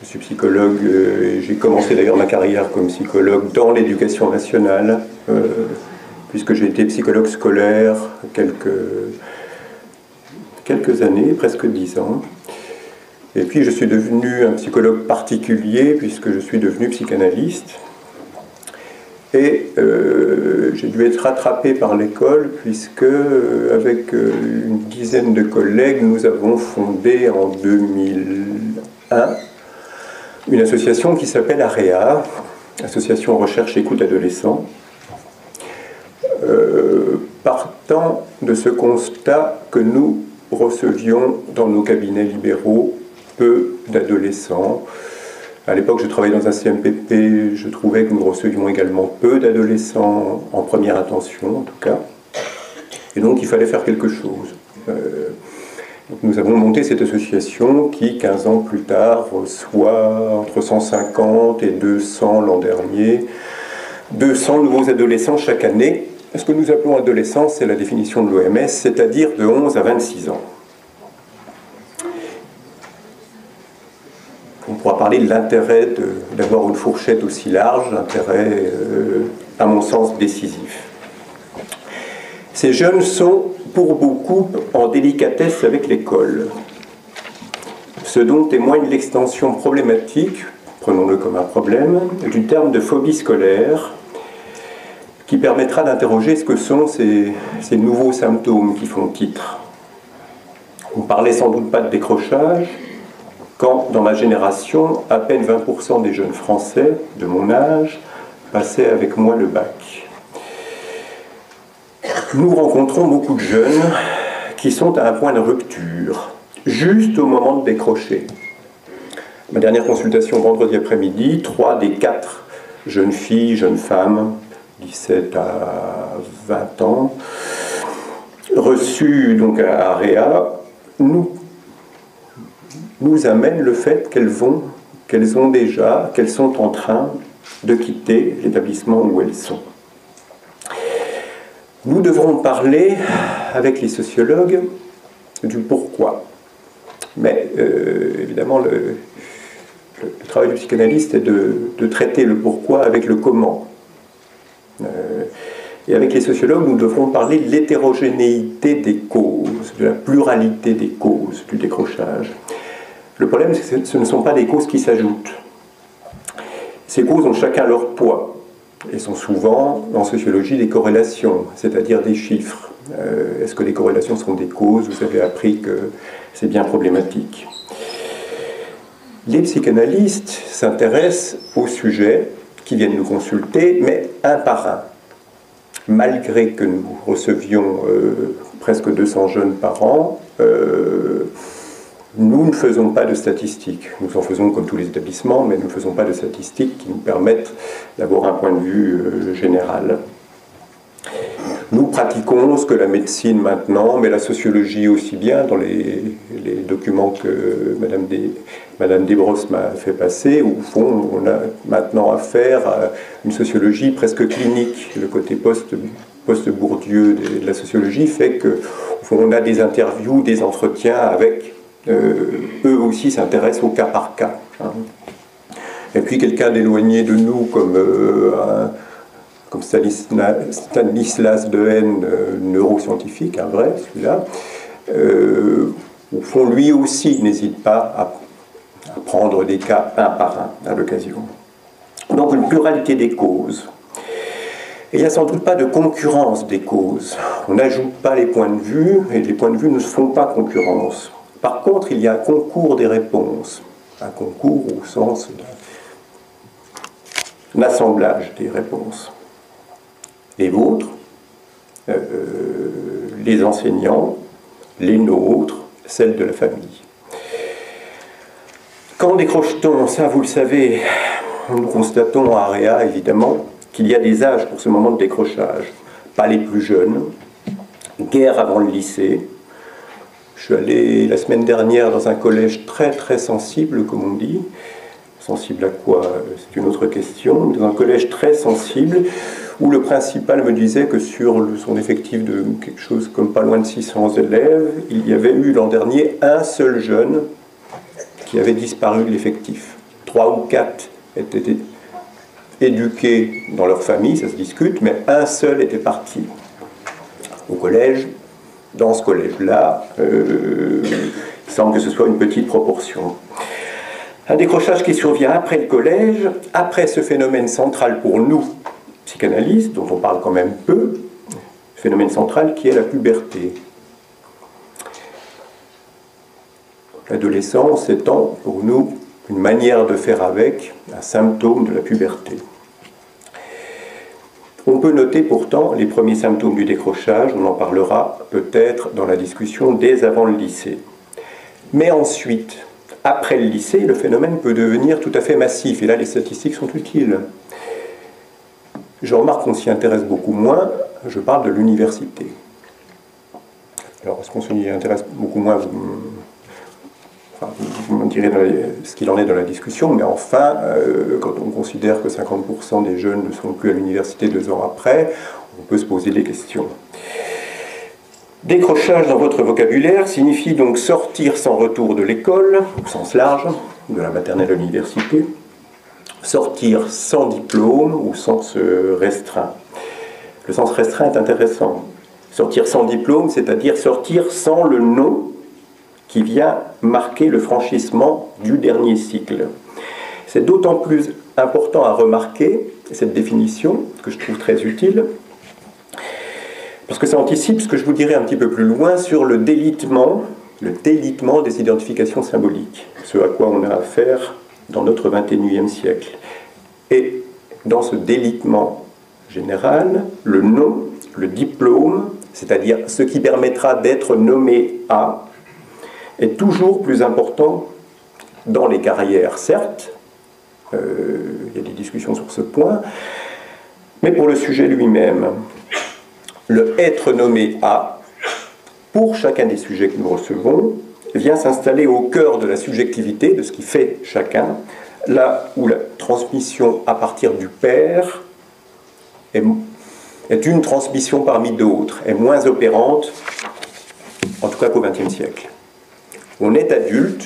Je suis psychologue et j'ai commencé d'ailleurs ma carrière comme psychologue dans l'éducation nationale, puisque j'ai été psychologue scolaire quelques années, presque 10 ans. Et puis je suis devenu un psychologue particulier puisque je suis devenu psychanalyste. Et j'ai dû être rattrapé par l'école puisque, avec une dizaine de collègues, nous avons fondé en 2001 une association qui s'appelle AREA, Association Recherche Écoute Adolescents, partant de ce constat que nous recevions dans nos cabinets libéraux peu d'adolescents. À l'époque, je travaillais dans un CMPP, je trouvais que nous recevions également peu d'adolescents en première intention, en tout cas. Et donc, il fallait faire quelque chose. Donc, nous avons monté cette association qui, 15 ans plus tard, reçoit entre 150 et 200 l'an dernier, 200 nouveaux adolescents chaque année. Ce que nous appelons adolescence, c'est la définition de l'OMS, c'est-à-dire de 11 à 26 ans. On pourra parler de l'intérêt d'avoir une fourchette aussi large, l'intérêt, à mon sens, décisif. Ces jeunes sont, pour beaucoup, en délicatesse avec l'école, ce dont témoigne l'extension problématique, prenons-le comme un problème, du terme de phobie scolaire, qui permettra d'interroger ce que sont ces nouveaux symptômes qui font titre. On ne parlait sans doute pas de décrochage, quand, dans ma génération, à peine 20% des jeunes Français de mon âge passaient avec moi le bac. Nous rencontrons beaucoup de jeunes qui sont à un point de rupture, juste au moment de décrocher. Ma dernière consultation vendredi après-midi, 3 des 4 jeunes filles, jeunes femmes, 17 à 20 ans, reçues donc à AREA, nous amène le fait qu'elles sont en train de quitter l'établissement où elles sont. Nous devrons parler, avec les sociologues, du pourquoi. Mais évidemment, le travail du psychanalyste est de traiter le pourquoi avec le comment. Et avec les sociologues, nous devrons parler de l'hétérogénéité des causes, de la pluralité des causes du décrochage. Le problème, c'est que ce ne sont pas des causes qui s'ajoutent. Ces causes ont chacun leur poids et sont souvent, en sociologie, des corrélations, c'est-à-dire des chiffres. Est-ce que les corrélations sont des causes? Vous avez appris que c'est bien problématique. Les psychanalystes s'intéressent aux sujets qui viennent nous consulter, mais un par un. Malgré que nous recevions presque 200 jeunes par an, nous ne faisons pas de statistiques. Nous en faisons comme tous les établissements, mais nous ne faisons pas de statistiques qui nous permettent d'avoir un point de vue général. Nous pratiquons ce que la médecine maintenant, mais la sociologie aussi bien, dans les documents que Madame Desbrosses m'a fait passer, où au fond, on a maintenant affaire à une sociologie presque clinique. Le côté post-Bourdieu de la sociologie fait qu'au fond, on a des interviews, des entretiens avec... eux aussi s'intéressent au cas par cas. Et puis quelqu'un d'éloigné de nous, comme Stanislas Dehaene, neuroscientifique, un vrai, celui-là, au fond, lui aussi n'hésite pas à prendre des cas un par un à l'occasion. Donc une pluralité des causes. Et il n'y a sans doute pas de concurrence des causes. On n'ajoute pas les points de vue, et les points de vue ne se font pas concurrence. Par contre, il y a un concours des réponses, un concours au sens d'un assemblage des réponses. Les vôtres, les enseignants, les nôtres, celles de la famille. Quand décroche-t-on? Ça, vous le savez, nous constatons à AREA, évidemment, qu'il y a des âges pour ce moment de décrochage. Pas les plus jeunes, guère avant le lycée. Je suis allé la semaine dernière dans un collège très très sensible, comme on dit. Sensible à quoi? C'est une autre question. Dans un collège très sensible, où le principal me disait que sur son effectif de quelque chose comme pas loin de 600 élèves, il y avait eu l'an dernier un seul jeune qui avait disparu de l'effectif. 3 ou 4 étaient éduqués dans leur famille, ça se discute, mais un seul était parti au collège. Dans ce collège-là, il semble que ce soit une petite proportion. Un décrochage qui survient après le collège, après ce phénomène central pour nous, psychanalystes, dont on parle quand même peu, phénomène central qui est la puberté. L'adolescence étant pour nous une manière de faire avec, un symptôme de la puberté. On peut noter pourtant les premiers symptômes du décrochage, on en parlera peut-être dans la discussion dès avant le lycée. Mais ensuite, après le lycée, le phénomène peut devenir tout à fait massif, et là les statistiques sont utiles. Je remarque qu'on s'y intéresse beaucoup moins, je parle de l'université. Alors, est-ce qu'on s'y intéresse beaucoup moins? Vous me direz ce qu'il en est dans la discussion, mais enfin, quand on considère que 50% des jeunes ne sont plus à l'université 2 ans après, on peut se poser des questions. Décrochage dans votre vocabulaire signifie donc sortir sans retour de l'école, au sens large, de la maternelle à l'université, sortir sans diplôme au sens restreint. Le sens restreint est intéressant. Sortir sans diplôme, c'est-à-dire sortir sans le nom qui vient marquer le franchissement du dernier cycle. C'est d'autant plus important à remarquer, cette définition, que je trouve très utile, parce que ça anticipe ce que je vous dirai un petit peu plus loin sur le délitement des identifications symboliques, ce à quoi on a affaire dans notre 21e siècle. Et dans ce délitement général, le nom, le diplôme, c'est-à-dire ce qui permettra d'être nommé à, est toujours plus important dans les carrières, certes, il y a des discussions sur ce point, mais pour le sujet lui-même. Le être nommé à, pour chacun des sujets que nous recevons, vient s'installer au cœur de la subjectivité, de ce qui fait chacun, là où la transmission à partir du père est une transmission parmi d'autres, est moins opérante, en tout cas qu'au XXe siècle. On est adulte,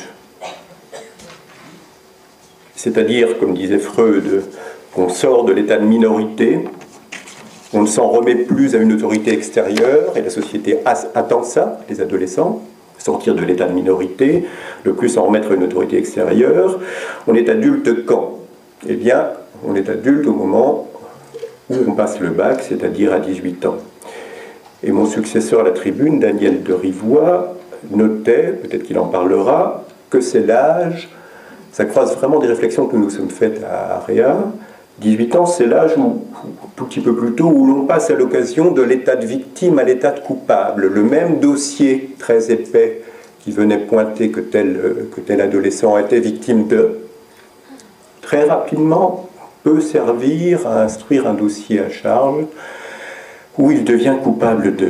c'est-à-dire, comme disait Freud, qu'on sort de l'état de minorité, on ne s'en remet plus à une autorité extérieure, et la société attend ça, les adolescents, sortir de l'état de minorité, ne plus s'en remettre à une autorité extérieure. On est adulte quand? Eh bien, on est adulte au moment où on passe le bac, c'est-à-dire à 18 ans. Et mon successeur à la tribune, Daniel de Rivoire, notait, peut-être qu'il en parlera, que c'est l'âge, ça croise vraiment des réflexions que nous sommes faites à Area. 18 ans, c'est l'âge où, tout petit peu plus tôt, où l'on passe à l'occasion de l'état de victime à l'état de coupable. Le même dossier très épais qui venait pointer que tel adolescent était victime de, très rapidement peut servir à instruire un dossier à charge où il devient coupable de.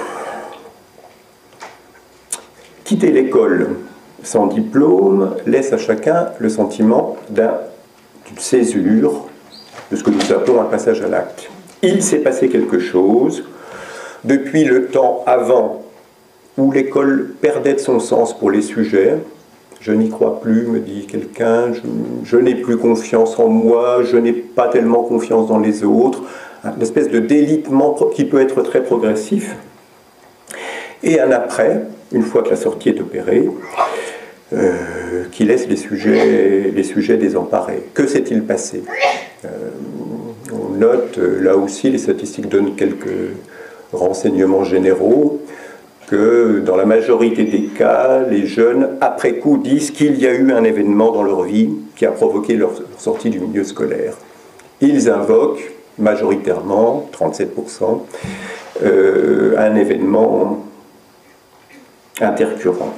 Quitter l'école sans diplôme laisse à chacun le sentiment d'une césure, de ce que nous appelons un passage à l'acte. Il s'est passé quelque chose depuis le temps avant où l'école perdait de son sens pour les sujets. Je n'y crois plus, me dit quelqu'un, je n'ai plus confiance en moi, je n'ai pas tellement confiance dans les autres, une espèce de délitement qui peut être très progressif. Et un après, une fois que la sortie est opérée, qui laisse les sujets désemparés. Que s'est-il passé? On note, là aussi, les statistiques donnent quelques renseignements généraux, que dans la majorité des cas, les jeunes, après coup, disent qu'il y a eu un événement dans leur vie qui a provoqué leur sortie du milieu scolaire. Ils invoquent, majoritairement, 37%, un événement intercurrent.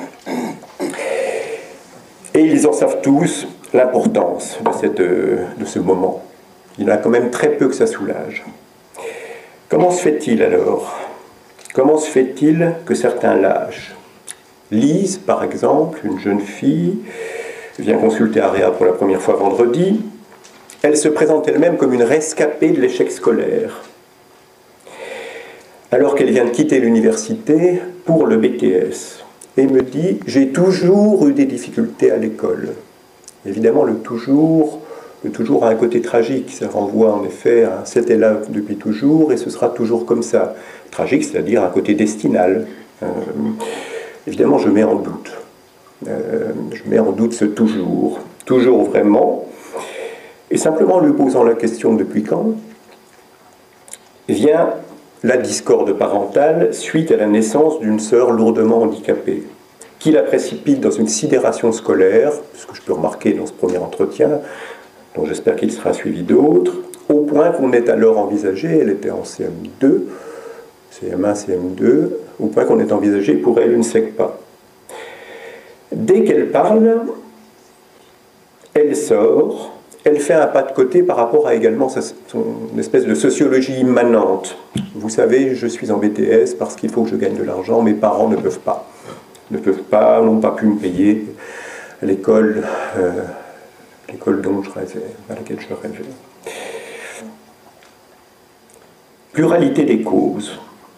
Et ils en savent tous l'importance de ce moment. Il y en a quand même très peu que ça soulage. Comment se fait-il alors? Comment se fait-il que certains lâchent? Lise, par exemple, une jeune fille, vient consulter Area pour la première fois vendredi. Elle se présente elle-même comme une rescapée de l'échec scolaire, alors qu'elle vient de quitter l'université pour le BTS. Et me dit, j'ai toujours eu des difficultés à l'école. Évidemment, le toujours a un côté tragique. Ça renvoie en effet à c'était là depuis toujours et ce sera toujours comme ça. Tragique, c'est-à-dire un côté destinal. Évidemment, je mets en doute. Je mets en doute ce toujours. Toujours vraiment. Et simplement en lui posant la question depuis quand, vient la discorde parentale suite à la naissance d'une sœur lourdement handicapée, qui la précipite dans une sidération scolaire, ce que je peux remarquer dans ce premier entretien, dont j'espère qu'il sera suivi d'autres, au point qu'on ait alors envisagé, elle était en CM2, CM1, CM2, au point qu'on ait envisagé pour elle une SECPA. Dès qu'elle parle, elle sort, elle fait un pas de côté par rapport à également son espèce de sociologie immanente. Vous savez, je suis en BTS parce qu'il faut que je gagne de l'argent, mes parents ne peuvent pas. N'ont pas pu me payer l'école dont je rêvais, à laquelle je rêvais. Pluralité des causes.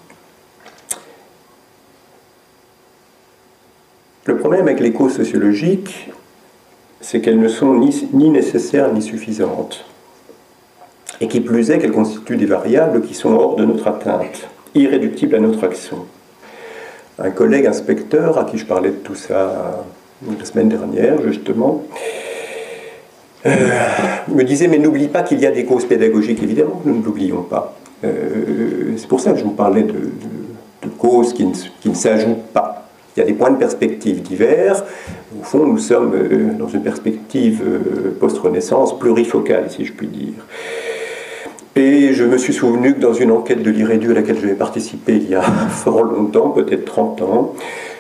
Le problème avec les causes sociologiques, c'est qu'elles ne sont ni nécessaires ni suffisantes. Et qui plus est, qu'elles constituent des variables qui sont hors de notre atteinte, irréductibles à notre action. Un collègue inspecteur, à qui je parlais de tout ça la semaine dernière, justement, me disait, mais n'oublie pas qu'il y a des causes pédagogiques. Évidemment, nous ne l'oublions pas. C'est pour ça que je vous parlais de causes qui ne s'ajoutent pas. Il y a des points de perspective divers. Au fond, nous sommes dans une perspective post-Renaissance plurifocale, si je puis dire. Et je me suis souvenu que dans une enquête de l'IREDU à laquelle j'avais participé il y a fort longtemps, peut-être 30 ans,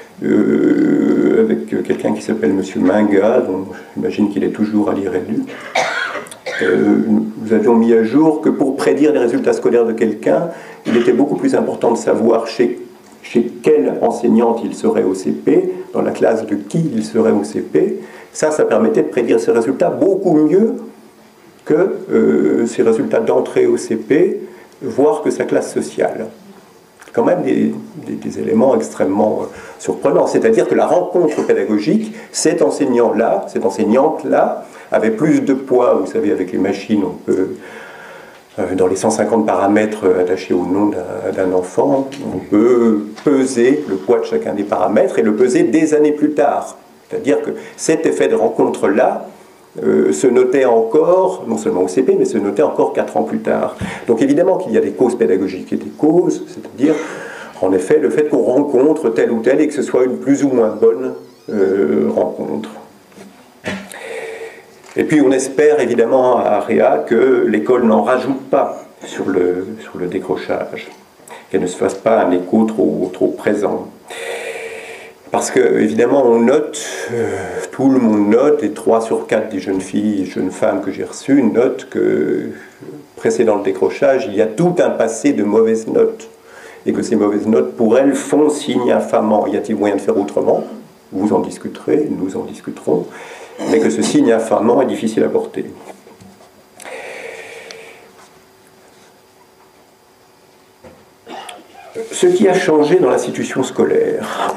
avec quelqu'un qui s'appelle M. Minga, dont j'imagine qu'il est toujours à l'IREDU, nous avions mis à jour que pour prédire les résultats scolaires de quelqu'un, il était beaucoup plus important de savoir chez quelle enseignante il serait au CP, dans la classe de qui il serait au CP. Ça permettait de prédire ses résultats beaucoup mieux que ses résultats d'entrée au CP, voire que sa classe sociale. Quand même des éléments extrêmement surprenants. C'est-à-dire que la rencontre pédagogique, cet enseignant-là, cette enseignante-là, avait plus de poids. Vous savez, avec les machines, on peut... dans les 150 paramètres attachés au nom d'un enfant, on peut peser le poids de chacun des paramètres et le peser des années plus tard. C'est-à-dire que cet effet de rencontre-là se notait encore, non seulement au CP, mais se notait encore 4 ans plus tard. Donc évidemment qu'il y a des causes pédagogiques et des causes, c'est-à-dire, en effet, le fait qu'on rencontre tel ou tel et que ce soit une plus ou moins bonne rencontre. Et puis on espère évidemment à Réa que l'école n'en rajoute pas sur le décrochage, qu'elle ne se fasse pas un écho trop présent. Parce que évidemment on note, tout le monde note, et 3 sur 4 des jeunes filles et jeunes femmes que j'ai reçues notent que précédant le décrochage, il y a tout un passé de mauvaises notes. Et que ces mauvaises notes, pour elles, font signe infamant. Y a-t-il moyen de faire autrement? Vous en discuterez, nous en discuterons. Mais que ce signe infamant est difficile à porter. Ce qui a changé dans l'institution scolaire,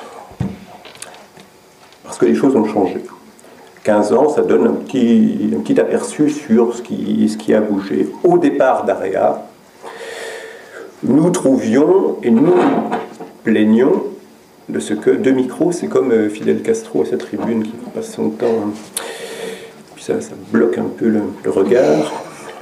parce que les choses ont changé. 15 ans, ça donne un petit aperçu sur ce qui a bougé. Au départ d'AREA, nous trouvions et nous plaignions de ce que deux micros, c'est comme Fidel Castro à sa tribune qui passe son temps, puis ça bloque un peu le regard.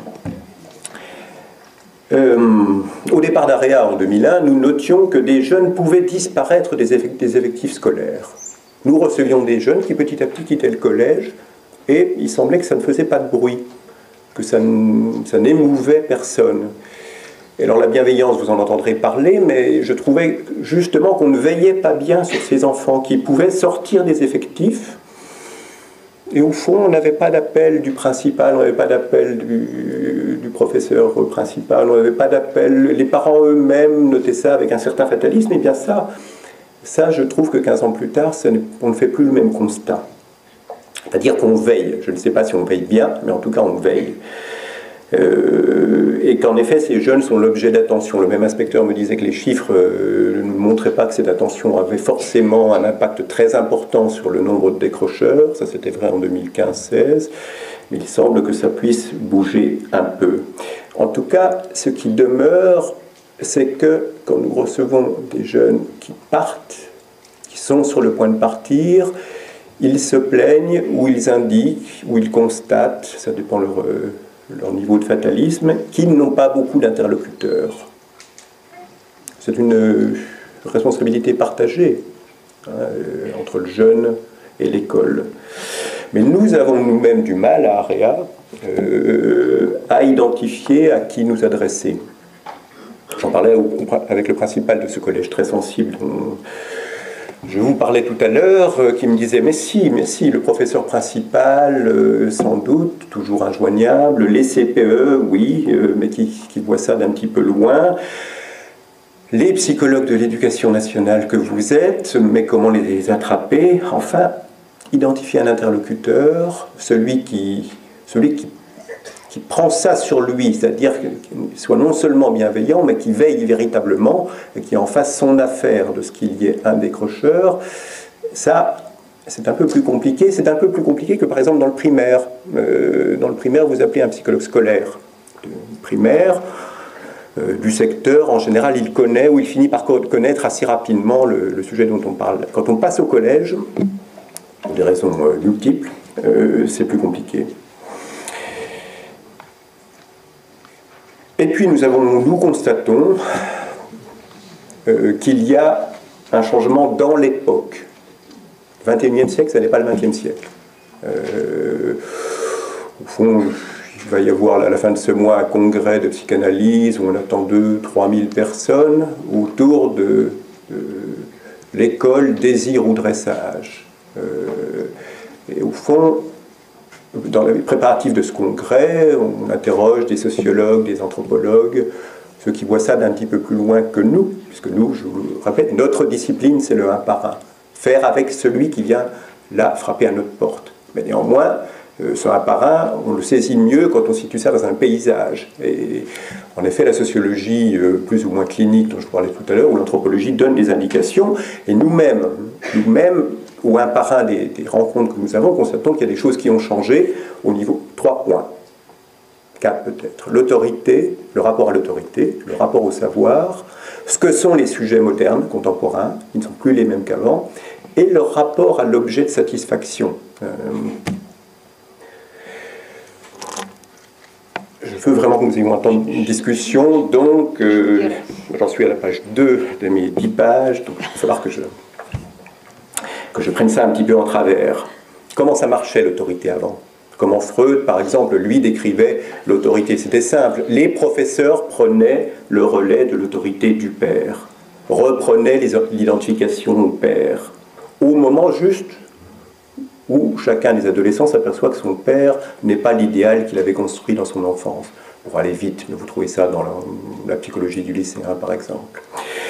Au départ d'AREA en 2001, nous notions que des jeunes pouvaient disparaître des effectifs scolaires. Nous recevions des jeunes qui petit à petit quittaient le collège et il semblait que ça ne faisait pas de bruit, que ça n'émouvait personne. Et alors la bienveillance, vous en entendrez parler, mais je trouvais justement qu'on ne veillait pas bien sur ces enfants qui pouvaient sortir des effectifs. Et au fond, on n'avait pas d'appel du principal, on n'avait pas d'appel du professeur principal, on n'avait pas d'appel. Les parents eux-mêmes notaient ça avec un certain fatalisme. Et bien ça, je trouve que 15 ans plus tard, on ne fait plus le même constat. C'est-à-dire qu'on veille. Je ne sais pas si on veille bien, mais en tout cas on veille. Et qu'en effet, ces jeunes sont l'objet d'attention. Le même inspecteur me disait que les chiffres ne montraient pas que cette attention avait forcément un impact très important sur le nombre de décrocheurs. Ça, c'était vrai en 2015-16. Mais il semble que ça puisse bouger un peu. En tout cas, ce qui demeure, c'est que quand nous recevons des jeunes qui partent, qui sont sur le point de partir, ils se plaignent ou ils indiquent ou ils constatent, ça dépend leur niveau de fatalisme, qu'ils n'ont pas beaucoup d'interlocuteurs. C'est une responsabilité partagée entre le jeune et l'école. Mais nous avons nous-mêmes du mal à Area à identifier à qui nous adresser. J'en parlais avec le principal de ce collège très sensible dont je vous parlais tout à l'heure, qui me disait mais si, le professeur principal, sans doute, toujours injoignable, les CPE, oui, mais qui voit ça d'un petit peu loin. Les psychologues de l'éducation nationale que vous êtes, mais comment les attraper? Enfin, identifier un interlocuteur, celui qui prend ça sur lui, c'est-à-dire qu'il soit non seulement bienveillant, mais qui veille véritablement et qui en fasse son affaire de ce qu'il y ait un décrocheur, ça, c'est un peu plus compliqué. C'est un peu plus compliqué que, par exemple, dans le primaire. Dans le primaire, vous appelez un psychologue scolaire primaire du secteur. En général, il connaît ou il finit par connaître assez rapidement le sujet dont on parle. Quand on passe au collège, pour des raisons multiples, c'est plus compliqué. Et puis nous constatons qu'il y a un changement dans l'époque. Le XXIe siècle, ça n'est pas le XXe siècle. Au fond, il va y avoir à la fin de ce mois un congrès de psychanalyse où on attend 2-3 000 personnes autour de l'école désir ou dressage. Et au fond, dans les préparatifs de ce congrès, on interroge des sociologues, des anthropologues, ceux qui voient ça d'un petit peu plus loin que nous, puisque nous, je vous le répète, notre discipline, c'est le un par un. Faire avec celui qui vient là frapper à notre porte. Mais néanmoins, ce un par un, on le saisit mieux quand on situe ça dans un paysage. Et en effet, la sociologie plus ou moins clinique dont je parlais tout à l'heure, ou l'anthropologie donne des indications, et nous-mêmes, ou un par un des rencontres que nous avons, constatons qu'il y a des choses qui ont changé au niveau 3 points, 4 peut-être. L'autorité, le rapport à l'autorité, le rapport au savoir, ce que sont les sujets modernes, contemporains, qui ne sont plus les mêmes qu'avant, et leur rapport à l'objet de satisfaction. Je veux vraiment que nous ayons un temps de discussion, donc j'en suis à la page 2 de mes 10 pages, donc il va falloir que je prenne ça un petit peu en travers. Comment ça marchait l'autorité avant? Comment Freud, par exemple, lui décrivait l'autorité? C'était simple. Les professeurs prenaient le relais de l'autorité du père, reprenaient l'identification au père, au moment juste où chacun des adolescents s'aperçoit que son père n'est pas l'idéal qu'il avait construit dans son enfance. Pour aller vite, mais vous trouvez ça dans la psychologie du lycéen, par exemple.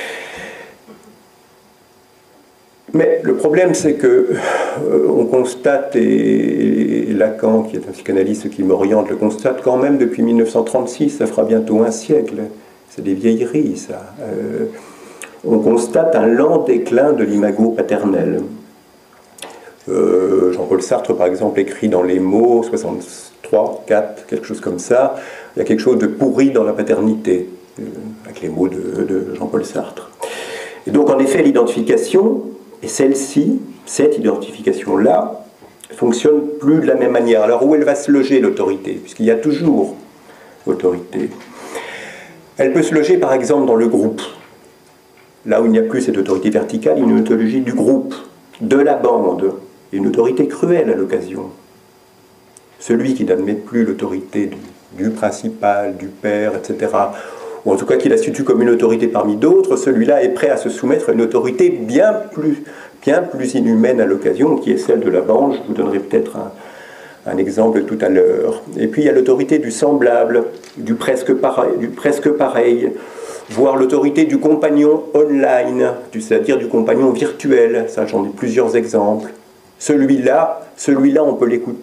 Mais le problème, c'est que on constate, et Lacan, qui est un psychanalyste qui m'oriente, le constate quand même depuis 1936, ça fera bientôt un siècle. C'est des vieilleries, ça. On constate un lent déclin de l'imago paternel. Jean-Paul Sartre, par exemple, écrit dans Les Mots, 63, 4, quelque chose comme ça, il y a quelque chose de pourri dans la paternité, avec les mots de Jean-Paul Sartre. Et donc, en effet, l'identification, et celle-ci, cette identification-là, fonctionne plus de la même manière. Alors, où elle va se loger, l'autorité? Puisqu'il y a toujours autorité. Elle peut se loger, par exemple, dans le groupe. Là où il n'y a plus cette autorité verticale, il y a une autologie du groupe, de la bande, et une autorité cruelle à l'occasion. Celui qui n'admet plus l'autorité du principal, du père, etc., ou en tout cas qui la situe comme une autorité parmi d'autres, celui-là est prêt à se soumettre à une autorité bien plus inhumaine à l'occasion, qui est celle de la bande. Je vous donnerai peut-être un exemple tout à l'heure. Et puis il y a l'autorité du semblable, du presque pareil, voire l'autorité du compagnon online, c'est-à-dire du compagnon virtuel. Ça, j'en ai plusieurs exemples. Celui-là, on peut l'écouter.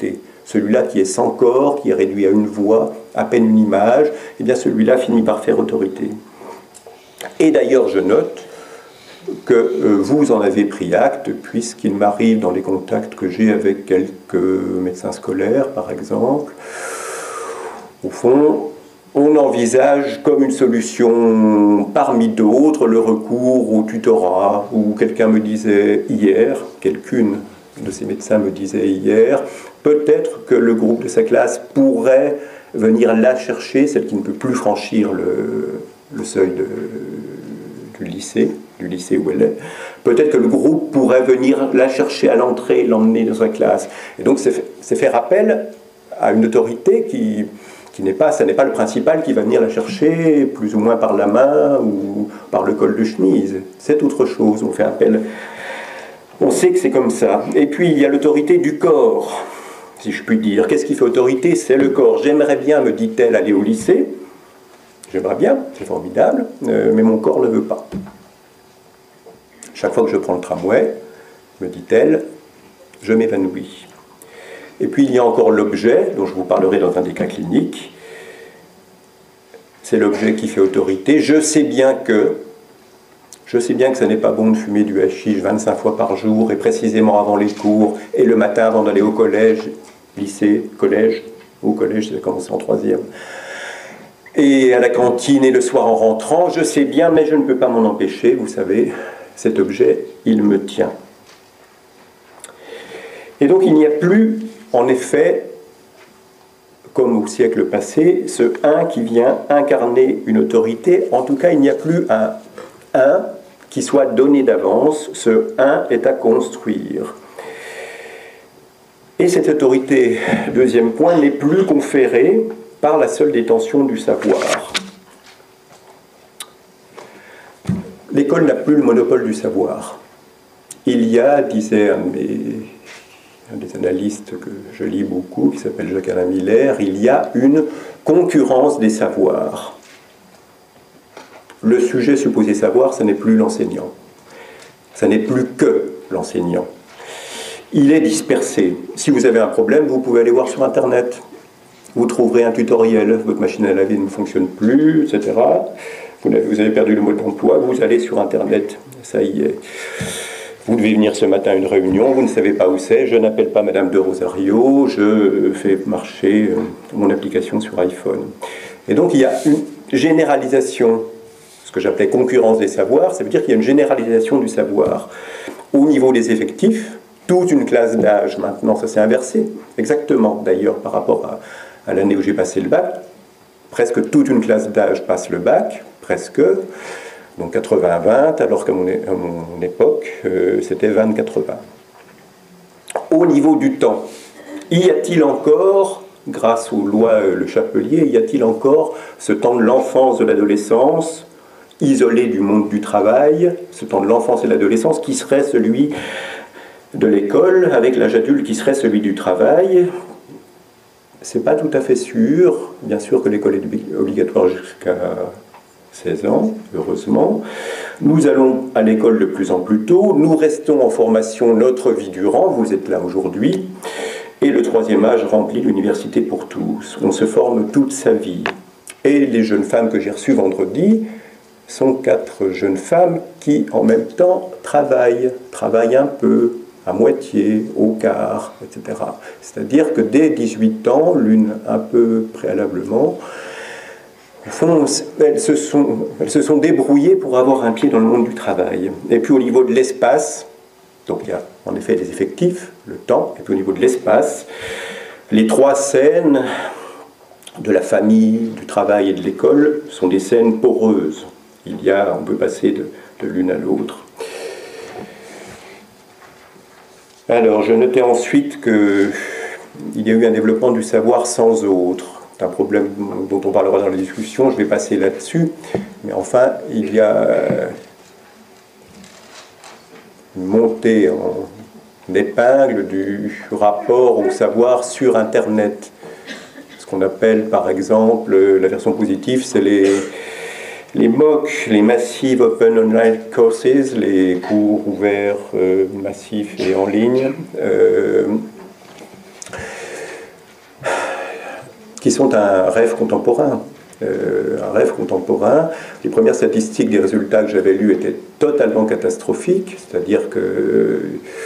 celui-là qui est sans corps, qui est réduit à une voix, à peine une image, eh bien celui-là finit par faire autorité. Et d'ailleurs, je note que vous en avez pris acte, puisqu'il m'arrive dans les contacts que j'ai avec quelques médecins scolaires, par exemple, au fond, on envisage comme une solution parmi d'autres le recours au tutorat, où quelqu'un me disait hier, quelqu'une de ces médecins me disait hier, peut-être que le groupe de sa classe pourrait venir la chercher, celle qui ne peut plus franchir le seuil du lycée où elle est. Peut-être que le groupe pourrait venir la chercher à l'entrée, l'emmener dans sa classe. Et donc c'est faire appel à une autorité ça n'est pas le principal qui va venir la chercher, plus ou moins par la main ou par le col de chemise. C'est autre chose, on fait appel. On sait que c'est comme ça. Et puis il y a l'autorité du corps, si je puis dire. Qu'est-ce qui fait autorité? C'est le corps. J'aimerais bien, me dit-elle, aller au lycée. J'aimerais bien, c'est formidable, mais mon corps ne veut pas. Chaque fois que je prends le tramway, me dit-elle, je m'évanouis. Et puis il y a encore l'objet, dont je vous parlerai dans un des cas cliniques. C'est l'objet qui fait autorité. Je sais bien que ça n'est pas bon de fumer du hashish 25 fois par jour, et précisément avant les cours, et le matin avant d'aller au collège, lycée, collège, au collège, ça a commencé en 3e. Et à la cantine et le soir en rentrant, je sais bien, mais je ne peux pas m'en empêcher, vous savez, cet objet, il me tient. Et donc il n'y a plus, en effet, comme au siècle passé, ce « un » qui vient incarner une autorité. En tout cas, il n'y a plus un « un » qui soit donné d'avance. Ce « un » est à construire. Et cette autorité, deuxième point, n'est plus conférée par la seule détention du savoir. L'école n'a plus le monopole du savoir. Il y a, disait un des analystes que je lis beaucoup, qui s'appelle Jacques-Alain Miller, il y a une concurrence des savoirs. Le sujet supposé savoir, ce n'est plus l'enseignant. Ce n'est plus que l'enseignant. Il est dispersé. Si vous avez un problème, vous pouvez aller voir sur Internet. Vous trouverez un tutoriel, votre machine à laver ne fonctionne plus, etc. Vous avez perdu le mode d'emploi, vous allez sur Internet, ça y est. Vous devez venir ce matin à une réunion, vous ne savez pas où c'est, je n'appelle pas Madame de Rosario, je fais marcher mon application sur iPhone. Et donc il y a une généralisation, ce que j'appelais concurrence des savoirs, ça veut dire qu'il y a une généralisation du savoir. Au niveau des effectifs, toute une classe d'âge maintenant, ça s'est inversé, exactement d'ailleurs par rapport à l'année où j'ai passé le bac, presque toute une classe d'âge passe le bac, presque, donc 80-20, alors qu'à mon époque, c'était 20-80. Au niveau du temps, y a-t-il encore, grâce aux lois Le Chapelier, y a-t-il encore ce temps de l'enfance, de l'adolescence, isolé du monde du travail, ce temps de l'enfance et de l'adolescence qui serait celui de l'école, avec l'âge adulte qui serait celui du travail? C'est pas tout à fait sûr. Bien sûr que l'école est obligatoire jusqu'à 16 ans, heureusement. Nous allons à l'école de plus en plus tôt. Nous restons en formation notre vie durant. Vous êtes là aujourd'hui. Et le troisième âge remplit l'université pour tous. On se forme toute sa vie. Et les jeunes femmes que j'ai reçues vendredi sont 4 jeunes femmes qui, en même temps, travaillent un peu, à moitié, au quart, etc. C'est-à-dire que dès 18 ans, l'une un peu préalablement, au fond, elles se sont débrouillées pour avoir un pied dans le monde du travail. Et puis au niveau de l'espace, donc il y a en effet les effectifs, le temps, et puis au niveau de l'espace, les 3 scènes de la famille, du travail et de l'école sont des scènes poreuses. On peut passer de l'une à l'autre. Alors, je notais ensuite qu'il y a eu un développement du savoir sans autre. C'est un problème dont on parlera dans la discussion, je vais passer là-dessus. Mais enfin, il y a une montée en épingle du rapport au savoir sur Internet. Ce qu'on appelle, par exemple, la version positive, c'est les MOOC, les Massive Open Online Courses, les cours ouverts massifs et en ligne. qui sont un rêve contemporain. Un rêve contemporain. Les premières statistiques des résultats que j'avais lus étaient totalement catastrophiques, c'est-à-dire que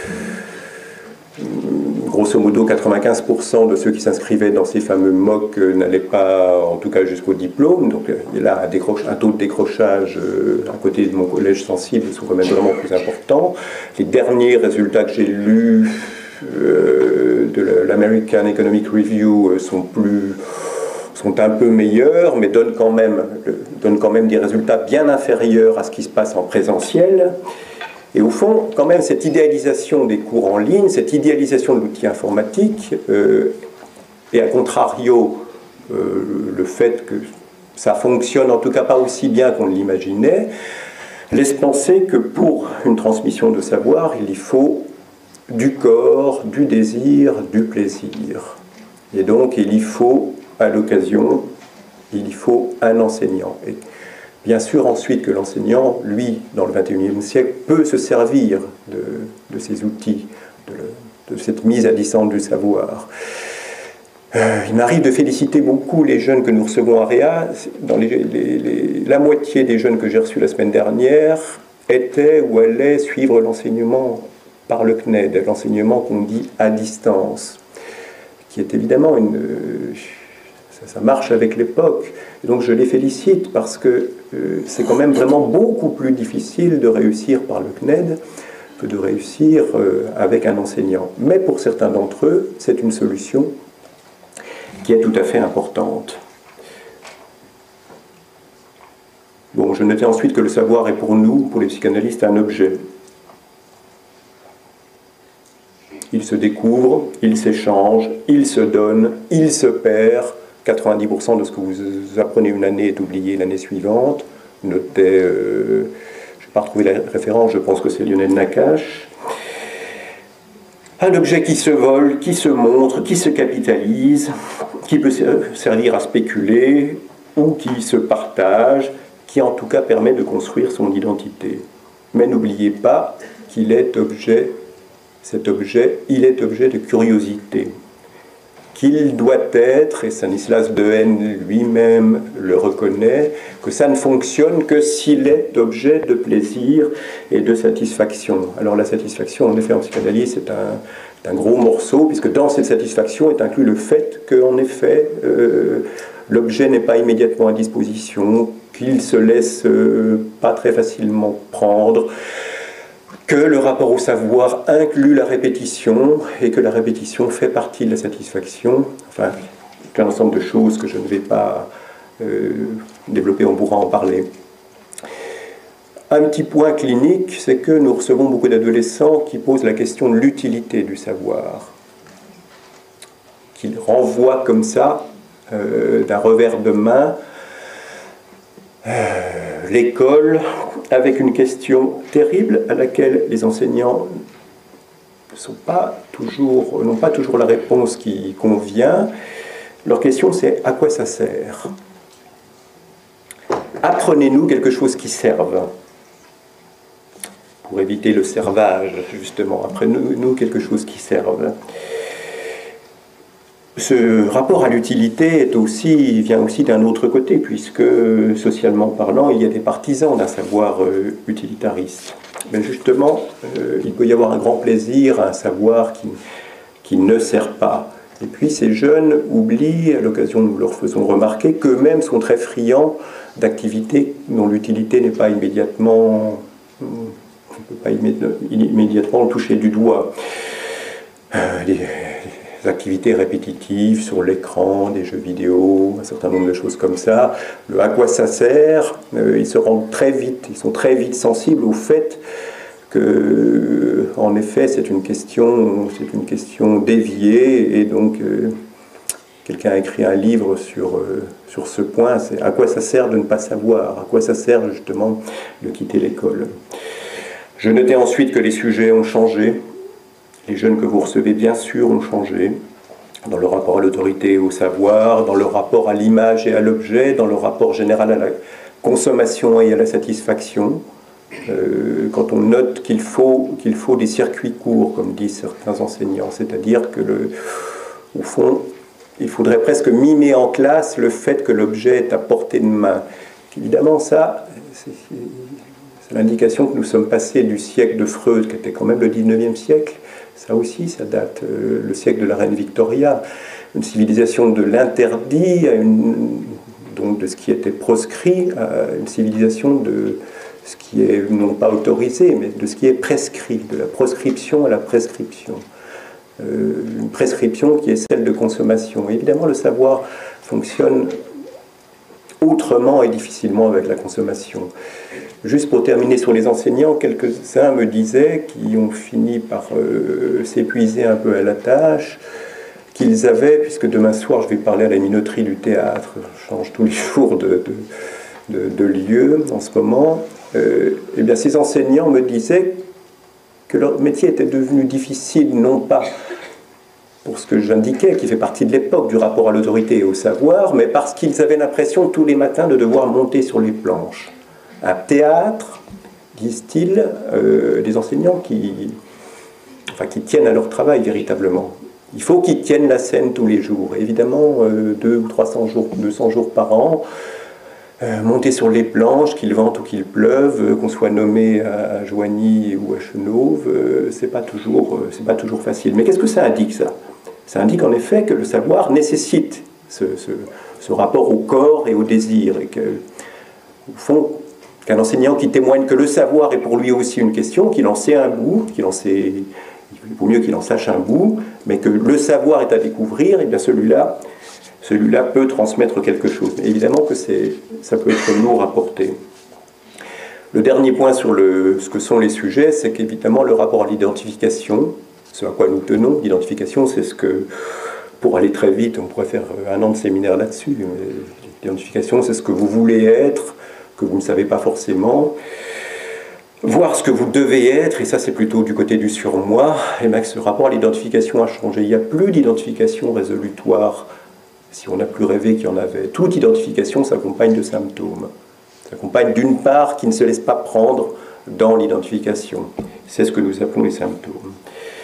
grosso modo 95% de ceux qui s'inscrivaient dans ces fameux MOOC n'allaient pas, en tout cas jusqu'au diplôme, donc il y a là un taux de décrochage à côté de mon collège sensible sont quand même vraiment plus importants. Les derniers résultats que j'ai lus de l'American Economic Review sont un peu meilleurs, mais donnent quand même des résultats bien inférieurs à ce qui se passe en présentiel. Et au fond, quand même, cette idéalisation des cours en ligne, cette idéalisation de l'outil informatique, et à contrario, le fait que ça fonctionne en tout cas pas aussi bien qu'on l'imaginait, laisse penser que pour une transmission de savoir, il y faut du corps, du désir, du plaisir. Et donc, il y faut, à l'occasion, il y faut un enseignant. Et bien sûr, ensuite, que l'enseignant, lui, dans le XXIe siècle, peut se servir de ces outils, de cette mise à distance du savoir. Il m'arrive de féliciter beaucoup les jeunes que nous recevons à Réa. La moitié des jeunes que j'ai reçus la semaine dernière étaient ou allaient suivre l'enseignement par le CNED, l'enseignement qu'on dit à distance, qui est évidemment ça marche avec l'époque. Donc je les félicite parce que c'est quand même vraiment beaucoup plus difficile de réussir par le CNED que de réussir avec un enseignant. Mais pour certains d'entre eux, c'est une solution qui est tout à fait importante. Bon, je notais ensuite que le savoir est pour nous, pour les psychanalystes, un objet. Il se découvre, il s'échange, il se donne, il se perd. 90% de ce que vous apprenez une année est oublié l'année suivante. Notez, je n'ai pas retrouvé la référence, je pense que c'est Lionel Nakache. Un objet qui se vole, qui se montre, qui se capitalise, qui peut servir à spéculer, ou qui se partage, qui en tout cas permet de construire son identité. Mais n'oubliez pas qu'il est objet, cet objet, il est objet de curiosité. Qu'il doit être, et Stanislas Dehaene lui-même le reconnaît, que ça ne fonctionne que s'il est objet de plaisir et de satisfaction. Alors la satisfaction, en effet, en psychanalyse, c'est un gros morceau, puisque dans cette satisfaction est inclus le fait qu'en effet, l'objet n'est pas immédiatement à disposition, qu'il se laisse pas très facilement prendre, que le rapport au savoir inclut la répétition et que la répétition fait partie de la satisfaction. Enfin, un ensemble de choses que je ne vais pas développer, on pourra en parler. Un petit point clinique, c'est que nous recevons beaucoup d'adolescents qui posent la question de l'utilité du savoir, qu'ils renvoient comme ça, d'un revers de main, l'école, avec une question terrible à laquelle les enseignants n'ont pas toujours la réponse qui convient. Leur question, c'est: à quoi ça sert? Apprenez-nous quelque chose qui serve. Pour éviter le servage, justement. Apprenez-nous quelque chose qui serve. Ce rapport à l'utilité vient aussi d'un autre côté, puisque, socialement parlant, il y a des partisans d'un savoir utilitariste. Mais justement, il peut y avoir un grand plaisir à un savoir qui ne sert pas. Et puis ces jeunes oublient, à l'occasion nous leur faisons remarquer, qu'eux-mêmes sont très friands d'activités dont l'utilité n'est pas immédiatement... on ne peut pas immédiatement toucher du doigt. Les activités répétitives sur l'écran, des jeux vidéo, un certain nombre de choses comme ça. À quoi ça sert? Ils sont très vite sensibles au fait que, en effet, c'est une question déviée, et donc quelqu'un a écrit un livre sur ce point. C'est à quoi ça sert de ne pas savoir? À quoi ça sert justement de quitter l'école? Je notais ensuite que les sujets ont changé. Les jeunes que vous recevez, bien sûr, ont changé dans le rapport à l'autorité et au savoir, dans le rapport à l'image et à l'objet, dans le rapport général à la consommation et à la satisfaction. Quand on note qu'il faut des circuits courts, comme disent certains enseignants, c'est-à-dire que, au fond, il faudrait presque mimer en classe le fait que l'objet est à portée de main. Évidemment, ça, c'est l'indication que nous sommes passés du siècle de Freud, qui était quand même le 19e siècle. Ça aussi, ça date le siècle de la reine Victoria. Une civilisation de l'interdit, donc de ce qui était proscrit, à une civilisation de ce qui est non pas autorisé, mais de ce qui est prescrit, de la proscription à la prescription. Une prescription qui est celle de consommation. Évidemment, le savoir fonctionne autrement et difficilement avec la consommation. Juste pour terminer sur les enseignants, quelques-uns me disaient, qui ont fini par s'épuiser un peu à la tâche, qu'ils avaient, puisque demain soir je vais parler à la minoterie du théâtre, je change tous les jours de lieu en ce moment, eh bien ces enseignants me disaient que leur métier était devenu difficile, non pas pour ce que j'indiquais, qui fait partie de l'époque du rapport à l'autorité et au savoir, mais parce qu'ils avaient l'impression tous les matins de devoir monter sur les planches. Un théâtre, disent-ils, des enseignants qui tiennent à leur travail véritablement. Il faut qu'ils tiennent la scène tous les jours. Évidemment, 200 ou 300 jours, 200 jours par an, monter sur les planches, qu'il vente ou qu'il pleuve, qu'on soit nommé à Joigny ou à Chenauve, c'est pas toujours facile. Mais qu'est-ce que ça indique, ça? Ça indique en effet que le savoir nécessite ce rapport au corps et au désir, et que, au fond, qu'un enseignant qui témoigne que le savoir est pour lui aussi une question, qu'il en sait un bout, il vaut mieux qu'il en sache un bout, mais que le savoir est à découvrir, et bien celui-là peut transmettre quelque chose. Mais évidemment que ça peut être lourd à porter. Le dernier point sur ce que sont les sujets, c'est qu'évidemment le rapport à l'identification, ce à quoi nous tenons, l'identification, c'est ce que, pour aller très vite, on pourrait faire 1 an de séminaire là-dessus, l'identification, c'est ce que vous voulez être, que vous ne savez pas forcément, voir ce que vous devez être, et ça c'est plutôt du côté du surmoi, et bien ce rapport à l'identification a changé. Il n'y a plus d'identification résolutoire, si on n'a plus rêvé qu'il y en avait. Toute identification s'accompagne de symptômes. S'accompagne d'une part qui ne se laisse pas prendre dans l'identification. C'est ce que nous appelons les symptômes.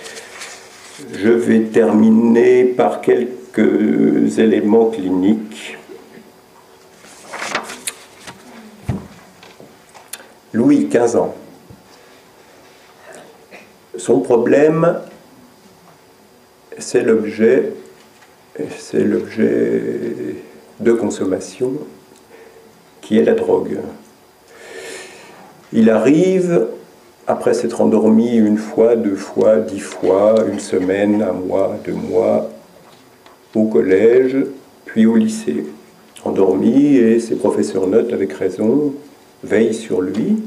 Je vais terminer par quelques éléments cliniques. Louis, 15 ans. Son problème, c'est l'objet de consommation qui est la drogue. Il arrive, après s'être endormi 1 fois, 2 fois, 10 fois, 1 semaine, 1 mois, 2 mois, au collège, puis au lycée. Endormi, et ses professeurs notent avec raison, veillent sur lui,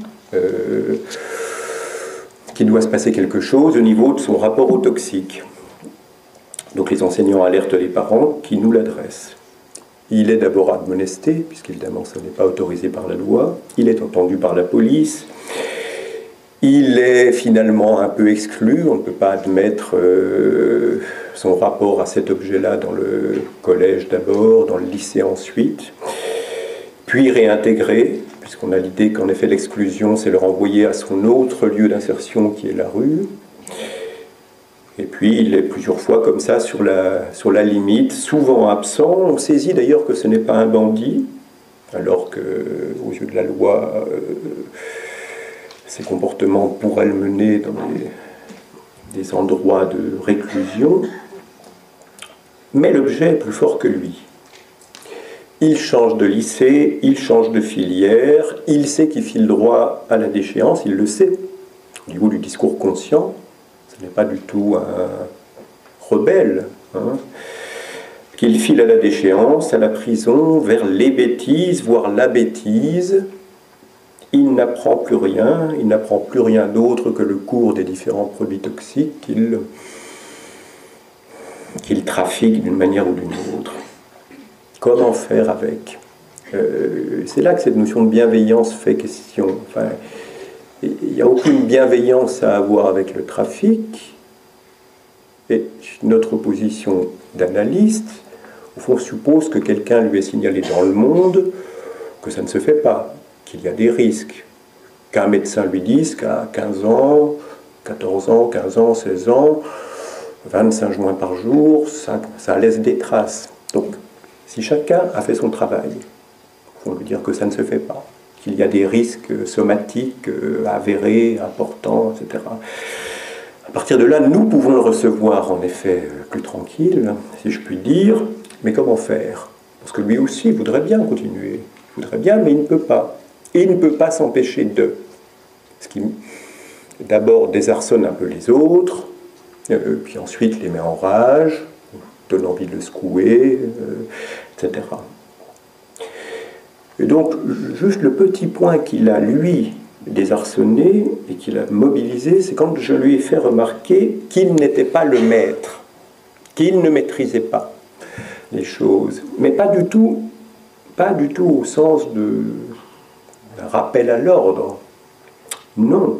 qu'il doit se passer quelque chose au niveau de son rapport au toxique. Donc les enseignants alertent les parents qui nous l'adressent. Il est d'abord admonesté, puisqu'évidemment ça n'est pas autorisé par la loi. Il est entendu par la police. Il est finalement un peu exclu. On ne peut pas admettre son rapport à cet objet-là dans le collège d'abord, dans le lycée ensuite, puis réintégré, puisqu'on a l'idée qu'en effet l'exclusion, c'est le renvoyer à son autre lieu d'insertion qui est la rue. Et puis il est plusieurs fois comme ça sur la limite, souvent absent. On saisit d'ailleurs que ce n'est pas un bandit, alors qu'aux yeux de la loi, ses comportements pourraient le mener dans des endroits de réclusion. Mais l'objet est plus fort que lui. Il change de lycée, il change de filière, il sait qu'il file droit à la déchéance, il le sait, au niveau du discours conscient. Ce n'est pas du tout un rebelle, qu'il file à la déchéance, à la prison, vers les bêtises, voire la bêtise. Il n'apprend plus rien, il n'apprend plus rien d'autre que le cours des différents produits toxiques qu'il trafique d'une manière ou d'une autre. Comment faire avec? C'est là que cette notion de bienveillance fait question. Enfin, il n'y a aucune bienveillance à avoir avec le trafic. Et notre position d'analyste, au fond, suppose que quelqu'un lui ait signalé dans le monde que ça ne se fait pas, qu'il y a des risques. Qu'un médecin lui dise qu'à 15 ans, 14 ans, 15 ans, 16 ans, 25 joints par jour, ça laisse des traces. Si chacun a fait son travail, on veut dire que ça ne se fait pas, qu'il y a des risques somatiques avérés, importants, etc. À partir de là, nous pouvons le recevoir en effet plus tranquille, si je puis dire, mais comment faire? Parce que lui aussi voudrait bien continuer, il voudrait bien, mais il ne peut pas. Et il ne peut pas s'empêcher de. Ce qui d'abord désarçonne un peu les autres, puis ensuite les met en rage, donne envie de le secouer, etc. Et donc, juste le petit point qu'il a, lui, désarçonné et qu'il a mobilisé, c'est quand je lui ai fait remarquer qu'il n'était pas le maître, qu'il ne maîtrisait pas les choses, mais pas du tout au sens d'un rappel à l'ordre. Non.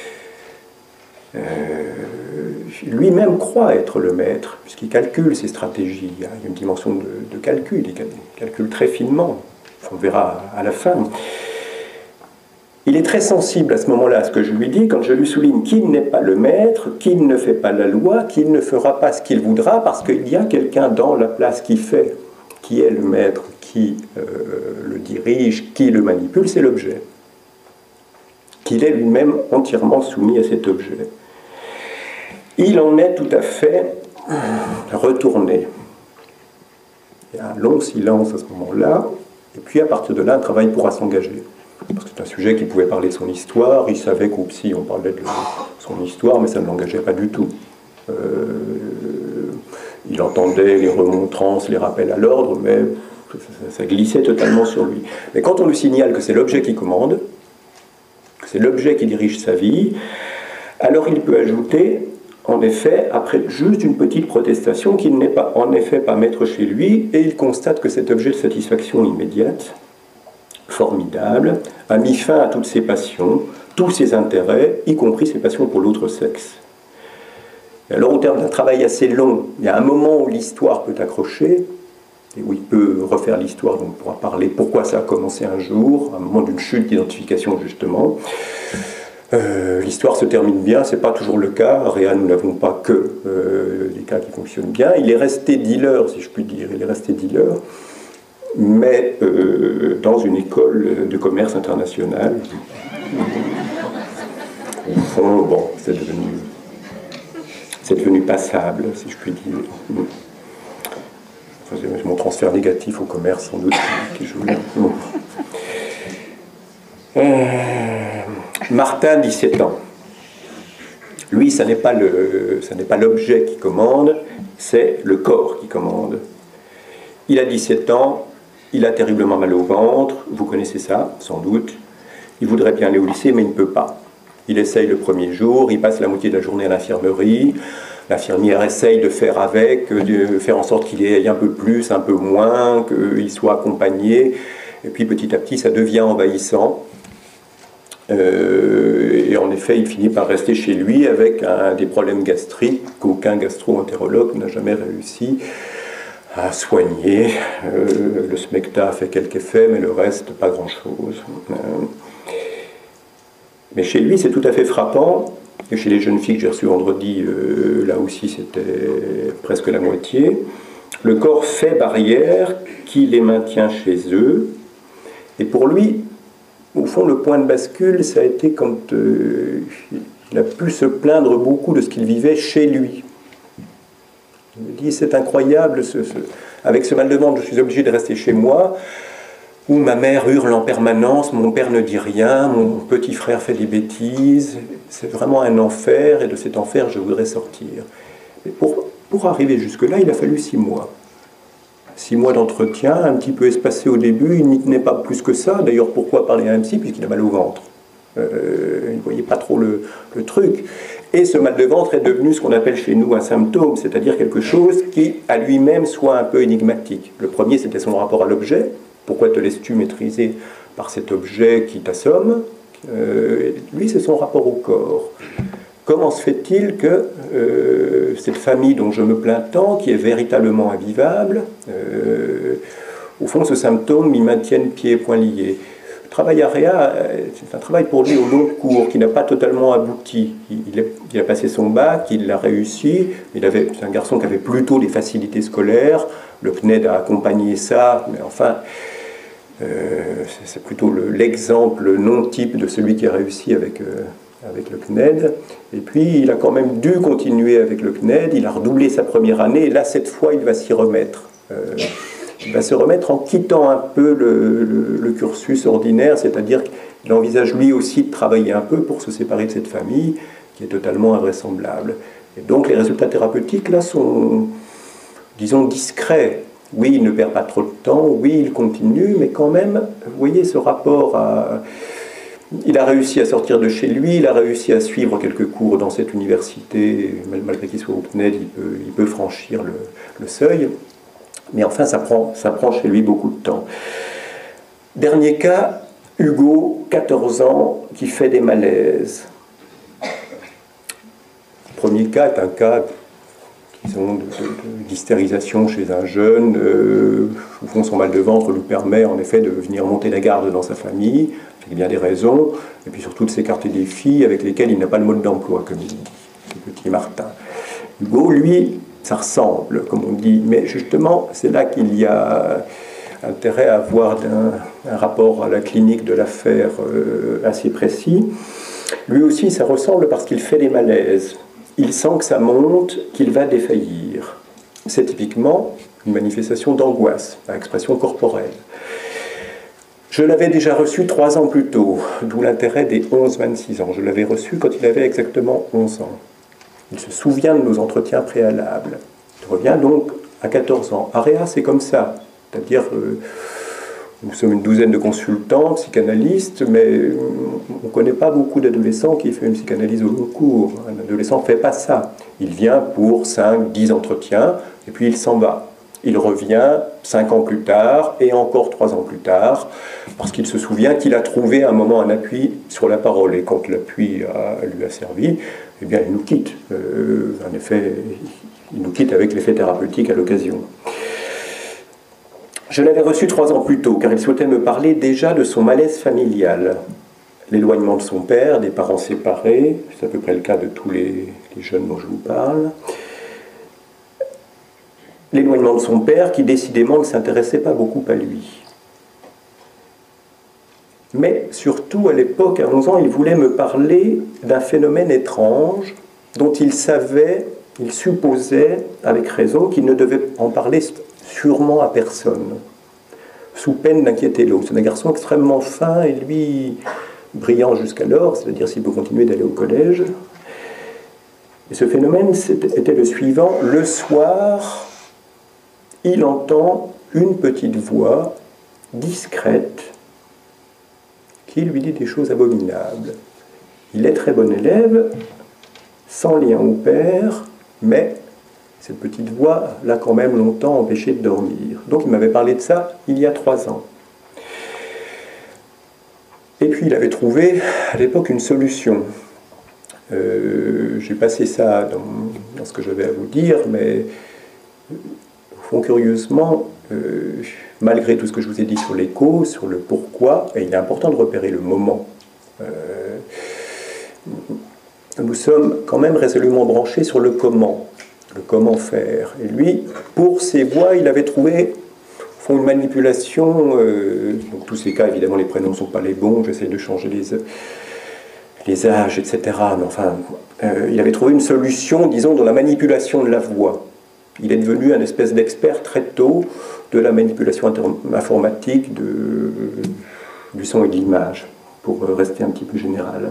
Lui-même croit être le maître, puisqu'il calcule ses stratégies. Il y a une dimension de calcul, il calcule très finement. On verra à la fin. Il est très sensible à ce moment-là à ce que je lui dis, quand je lui souligne qu'il n'est pas le maître, qu'il ne fait pas la loi, qu'il ne fera pas ce qu'il voudra, parce qu'il y a quelqu'un dans la place qui fait, qui est le maître, qui le dirige, qui le manipule, c'est l'objet. Qu'il est lui-même entièrement soumis à cet objet. Il en est tout à fait retourné. Il y a un long silence à ce moment-là, et puis à partir de là, un travail pourra s'engager. Parce que c'est un sujet qui pouvait parler de son histoire, il savait qu'au psy on parlait de son histoire, mais ça ne l'engageait pas du tout. Il entendait les remontrances, les rappels à l'ordre, mais ça glissait totalement sur lui. Mais quand on lui signale que c'est l'objet qui commande, que c'est l'objet qui dirige sa vie, alors il peut ajouter, en effet, après juste une petite protestation, qu'il n'est pas, en effet pas maître chez lui, et il constate que cet objet de satisfaction immédiate, formidable, a mis fin à toutes ses passions, tous ses intérêts, y compris ses passions pour l'autre sexe. Et alors, au terme d'un travail assez long, il y a un moment où l'histoire peut accrocher, et où il peut refaire l'histoire, donc on pourra parler pourquoi ça a commencé un jour, un moment d'une chute d'identification justement. L'histoire se termine bien, c'est pas toujours le cas. À Réal, nous n'avons pas que des cas qui fonctionnent bien. Il est resté dealer, si je puis dire, il est resté dealer, mais dans une école de commerce international. Au fond, bon, c'est devenu passable, si je puis dire. Enfin, c'est mon transfert négatif au commerce, sans doute, qui joue là. Martin, 17 ans. Lui, ça n'est pas l'objet qui commande, c'est le corps qui commande. Il a 17 ans, il a terriblement mal au ventre, vous connaissez ça, sans doute. Il voudrait bien aller au lycée, mais il ne peut pas. Il essaye le premier jour, il passe la moitié de la journée à l'infirmerie. L'infirmière essaye de faire avec, de faire en sorte qu'il ait un peu plus, un peu moins, qu'il soit accompagné. Et puis petit à petit, ça devient envahissant. Et en effet, il finit par rester chez lui avec des problèmes gastriques qu'aucun gastro-entérologue n'a jamais réussi à soigner. Le smecta a fait quelques effets, mais le reste, pas grand-chose. Mais chez lui, c'est tout à fait frappant. Et chez les jeunes filles que j'ai reçues vendredi, là aussi, c'était presque la moitié. Le corps fait barrière qui les maintient chez eux. Et pour lui, au fond, le point de bascule, ça a été quand il a pu se plaindre beaucoup de ce qu'il vivait chez lui. Il me dit, c'est incroyable, avec ce mal de ventre, je suis obligé de rester chez moi, où ma mère hurle en permanence, mon père ne dit rien, mon petit frère fait des bêtises. C'est vraiment un enfer, et de cet enfer, je voudrais sortir. Mais pour arriver jusque-là, il a fallu 6 mois. 6 mois d'entretien, un petit peu espacé au début, il n'y tenait pas plus que ça. D'ailleurs, pourquoi parler à un psy? Puisqu'il a mal au ventre. Il ne voyait pas trop le truc. Et ce mal de ventre est devenu ce qu'on appelle chez nous un symptôme, c'est-à-dire quelque chose qui, à lui-même, soit un peu énigmatique. Le premier, c'était son rapport à l'objet. Pourquoi te laisses-tu maîtriser par cet objet qui t'assomme? Lui, c'est son rapport au corps. Comment se fait-il que cette famille dont je me plains tant, qui est véritablement invivable, au fond, ce symptôme m'y maintienne pieds et poings liés? le travail AREA, c'est un travail pour lui au long cours, qui n'a pas totalement abouti. Il a passé son bac, il l'a réussi, c'est un garçon qui avait plutôt des facilités scolaires, le CNED a accompagné ça, mais enfin, c'est plutôt l'exemple non-type de celui qui a réussi avec le CNED. Et puis, il a quand même dû continuer avec le CNED, il a redoublé sa première année, et là, cette fois, il va s'y remettre. Il va se remettre en quittant un peu le cursus ordinaire, c'est-à-dire qu'il envisage lui aussi de travailler un peu pour se séparer de cette famille, qui est totalement invraisemblable. Et donc, les résultats thérapeutiques, là, sont, disons, discrets. Oui, il ne perd pas trop de temps, oui, il continue, mais quand même, vous voyez ce rapport à... Il a réussi à sortir de chez lui, il a réussi à suivre quelques cours dans cette université, malgré qu'il soit au CNED, il peut franchir le seuil, mais enfin, ça prend chez lui beaucoup de temps. Dernier cas, Hugo, 14 ans, qui fait des malaises. Le premier cas est un cas d'hystérisation chez un jeune. Au fond, son mal de ventre lui permet en effet de venir monter la garde dans sa famille, avec bien des raisons, et puis surtout de s'écarter des filles avec lesquelles il n'a pas le mode d'emploi, comme il dit, ce petit Martin. Hugo, lui, ça ressemble, comme on dit, mais justement, c'est là qu'il y a intérêt à avoir un rapport à la clinique de l'affaire assez précis. Lui aussi, ça ressemble parce qu'il fait des malaises. Il sent que ça monte, qu'il va défaillir. C'est typiquement une manifestation d'angoisse, à expression corporelle. Je l'avais déjà reçu 3 ans plus tôt, d'où l'intérêt des 11-26 ans. Je l'avais reçu quand il avait exactement 11 ans. Il se souvient de nos entretiens préalables. Il revient donc à 14 ans. AREA, c'est comme ça. C'est-à-dire, nous sommes une douzaine de consultants, psychanalystes, mais on ne connaît pas beaucoup d'adolescents qui font une psychanalyse au long cours. Un adolescent ne fait pas ça. Il vient pour 5-10 entretiens, et puis il s'en va. Il revient 5 ans plus tard, et encore 3 ans plus tard, parce qu'il se souvient qu'il a trouvé à un moment un appui sur la parole. Et quand l'appui lui a servi, eh bien, il nous quitte. En effet, il nous quitte avec l'effet thérapeutique à l'occasion. Je l'avais reçu 3 ans plus tôt, car il souhaitait me parler déjà de son malaise familial. L'éloignement de son père, des parents séparés, c'est à peu près le cas de tous les jeunes dont je vous parle. L'éloignement de son père, qui décidément ne s'intéressait pas beaucoup à lui. Mais surtout, à l'époque, à 11 ans, il voulait me parler d'un phénomène étrange dont il savait, il supposait, avec raison, qu'il ne devait en parler sûrement à personne, sous peine d'inquiéter l'autre. C'est un garçon extrêmement fin et lui, brillant jusqu'alors, c'est-à-dire s'il peut continuer d'aller au collège. Et ce phénomène était le suivant. Le soir, il entend une petite voix discrète qui lui dit des choses abominables. Il est très bon élève, sans lien au père, mais cette petite voix l'a quand même longtemps empêché de dormir. Donc il m'avait parlé de ça il y a 3 ans. Et puis il avait trouvé à l'époque une solution. J'ai passé ça dans ce que j'avais à vous dire, mais au fond, curieusement, malgré tout ce que je vous ai dit sur les causes, sur le pourquoi, et il est important de repérer le moment, nous sommes quand même résolument branchés sur le comment faire. Et lui, pour ses voix, il avait trouvé une manipulation, donc tous ces cas, évidemment, les prénoms ne sont pas les bons, j'essaie de changer les âges, etc. Mais enfin, il avait trouvé une solution, disons, dans la manipulation de la voix. Il est devenu un espèce d'expert très tôt de la manipulation informatique du son et de l'image, pour rester un petit peu général.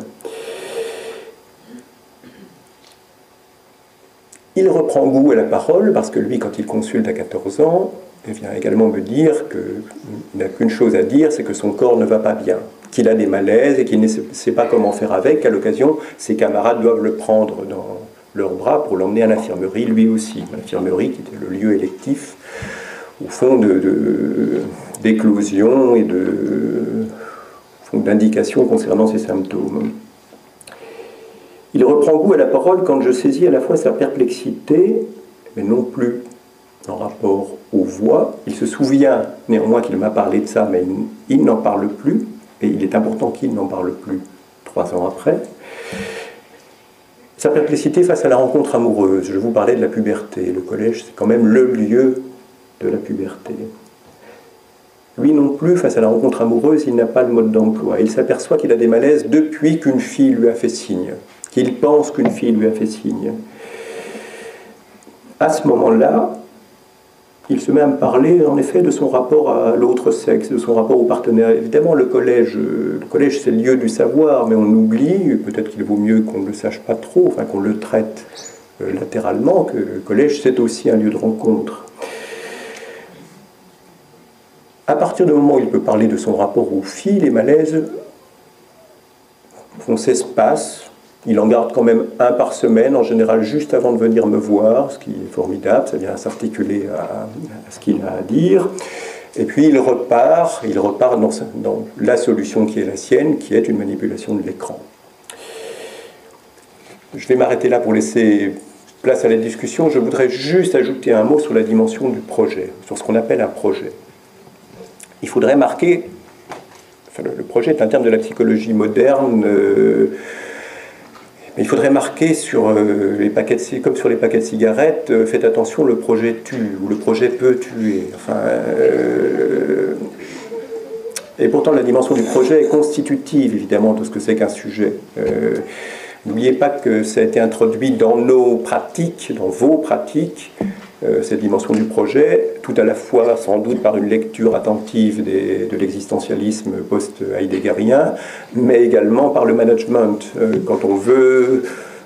Il reprend goût à la parole, parce que lui, quand il consulte à 14 ans, il vient également me dire qu'il n'a qu'une chose à dire, c'est que son corps ne va pas bien, qu'il a des malaises et qu'il ne sait pas comment faire avec. À l'occasion, ses camarades doivent le prendre dans leurs bras pour l'emmener à l'infirmerie, lui aussi. L'infirmerie qui était le lieu électif, au fond, d'éclosion et d'indication concernant ses symptômes. Il reprend goût à la parole quand je saisis à la fois sa perplexité, mais non plus en rapport aux voix. Il se souvient néanmoins qu'il m'a parlé de ça, mais il n'en parle plus. et il est important qu'il n'en parle plus 3 ans après. Sa perplexité face à la rencontre amoureuse. Je vous parlais de la puberté. Le collège, c'est quand même le lieu de la puberté. Lui non plus, face à la rencontre amoureuse, il n'a pas le mode d'emploi. Il s'aperçoit qu'il a des malaises depuis qu'une fille lui a fait signe, qu'il pense qu'une fille lui a fait signe. À ce moment-là, il se met à me parler, en effet, de son rapport à l'autre sexe, de son rapport au partenaire. Évidemment, le collège c'est le lieu du savoir, mais on oublie, peut-être qu'il vaut mieux qu'on ne le sache pas trop, enfin qu'on le traite latéralement, que le collège, c'est aussi un lieu de rencontre. À partir du moment où il peut parler de son rapport aux filles, les malaises s'espacent. Il en garde quand même un par semaine, en général juste avant de venir me voir, ce qui est formidable, ça vient s'articuler à ce qu'il a à dire. Et puis il repart dans la solution qui est la sienne, qui est une manipulation de l'écran. Je vais m'arrêter là pour laisser place à la discussion. Je voudrais juste ajouter un mot sur la dimension du projet, sur ce qu'on appelle un projet. Il faudrait marquer, le projet est un terme de la psychologie moderne, mais il faudrait marquer sur les paquets comme sur les paquets de cigarettes, faites attention, le projet tue, ou le projet peut tuer. Et pourtant, la dimension du projet est constitutive, évidemment, de ce que c'est qu'un sujet. N'oubliez pas que ça a été introduit dans nos pratiques, dans vos pratiques, cette dimension du projet, tout à la fois sans doute par une lecture attentive de l'existentialisme post-heideggerien, mais également par le management. Quand on veut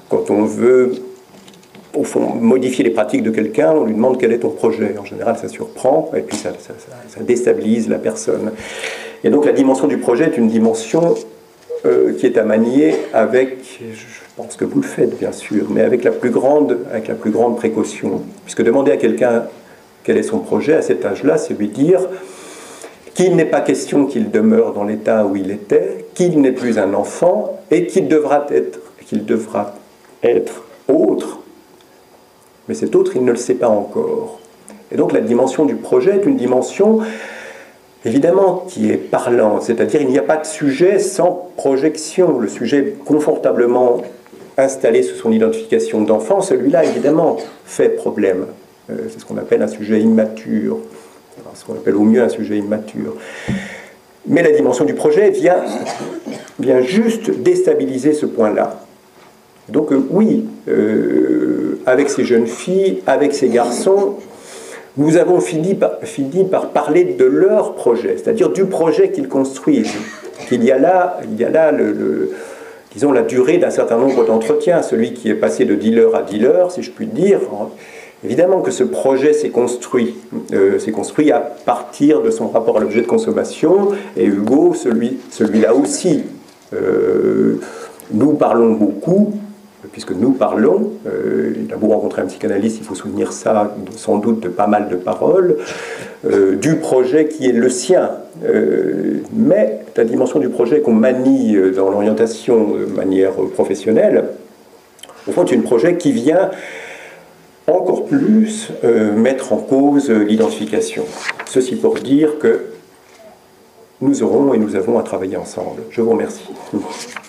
au fond, modifier les pratiques de quelqu'un, on lui demande quel est ton projet. En général, ça surprend, et puis ça déstabilise la personne. Et donc la dimension du projet est une dimension qui est à manier avec, je pense que vous le faites bien sûr, mais avec la plus grande précaution. Puisque demander à quelqu'un quel est son projet à cet âge-là, c'est lui dire qu'il n'est pas question qu'il demeure dans l'état où il était, qu'il n'est plus un enfant et qu'il devra être autre. Mais cet autre, il ne le sait pas encore. Et donc la dimension du projet est une dimension évidemment qui est parlante, c'est-à-dire il n'y a pas de sujet sans projection. Le sujet confortablement installé sous son identification d'enfant, celui-là évidemment fait problème. C'est ce qu'on appelle un sujet immature, ce qu'on appelle au mieux un sujet immature. Mais la dimension du projet vient juste déstabiliser ce point-là. Donc oui, avec ces jeunes filles, avec ces garçons, nous avons fini par parler de leur projet, c'est-à-dire du projet qu'ils construisent. Il y a là disons, la durée d'un certain nombre d'entretiens, celui qui est passé de dealer à dealer, si je puis dire. Évidemment que ce projet s'est construit à partir de son rapport à l'objet de consommation, et Hugo, celui-là aussi. Nous parlons beaucoup, puisque nous parlons, il a beau rencontrer un psychanalyste, il faut souvenir ça, sans doute de pas mal de paroles, du projet qui est le sien. Mais la dimension du projet qu'on manie dans l'orientation de manière professionnelle, au fond, c'est un projet qui vient encore plus mettre en cause l'identification. Ceci pour dire que nous aurons et nous avons à travailler ensemble. Je vous remercie.